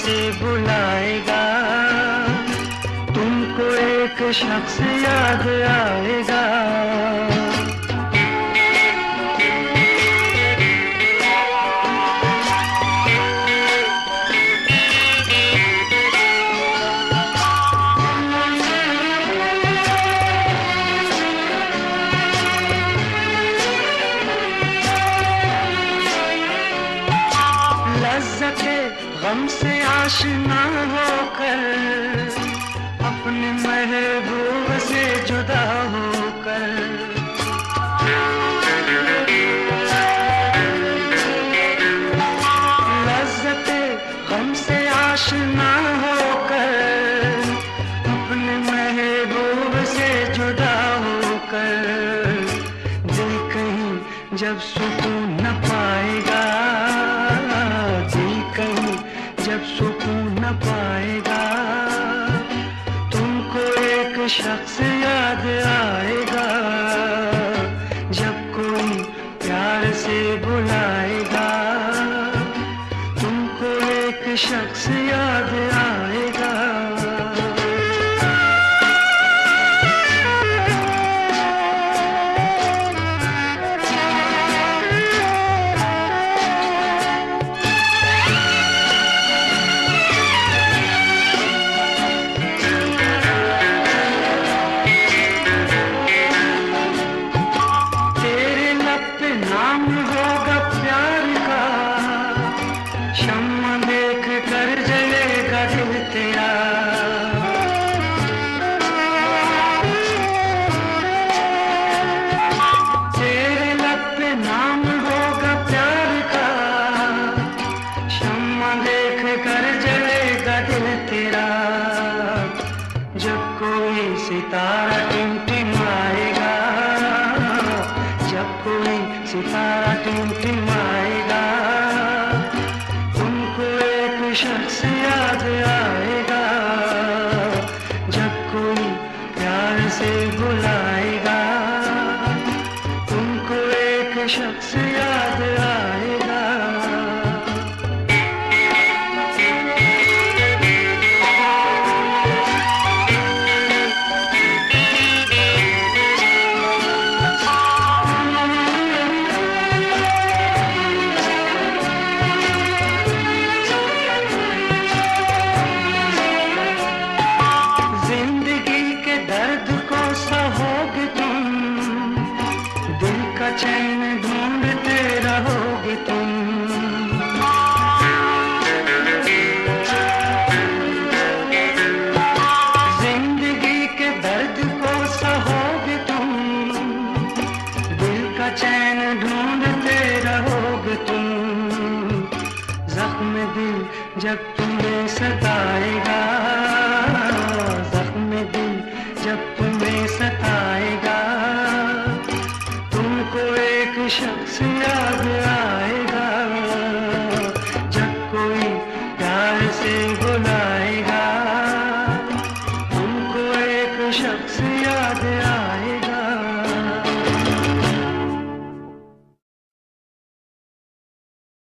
से बुलाएगा, तुमको एक शख्स याद आएगा। लज़्ज़ते गम से आशना होकर, अपने महबूब से जुदा होकर, लज़्ज़ते गम से आशना होकर, अपने महबूब से जुदा होकर, दिल कहीं जब सुकून न पाएगा, जब सुकून न पाएगा, तुमको एक शख्स याद आएगा। जब कोई प्यार से बुलाएगा, तुमको एक शख्स याद आएगा। शम्मा देख कर जलेगा दिल तेरा, तेरे लब पे नाम होगा प्यार का। शम्मा देख कर जलेगा दिल तेरा, जब कोई सितारा टिमटिमाएगा, जब कोई सितारा टिमटिमाएगा, शख्स याद आएगा। जब कोई प्यार से बुलाएगा, तुमको एक शख्स याद आएगा। चैन ढूंढते रहोगे तुम, जिंदगी के दर्द को सहोगे तुम, दिल का चैन ढूंढते रहोगे तुम। जख्म दिल जब